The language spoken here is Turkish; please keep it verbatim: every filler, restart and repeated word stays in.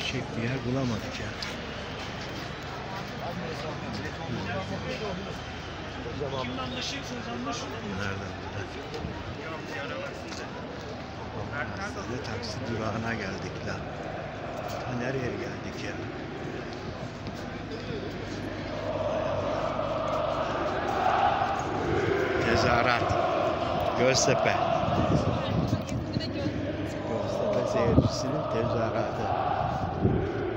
gidecek bir yer bulamadık ya. Kimle anlaşıyorsunuz anlaşın. Nereden burada? Merkezde taksi durağına geldik la. Ta nereye geldik ya? Tezahürat. Göztepe. Göztepe seyircisinin tezahüratı.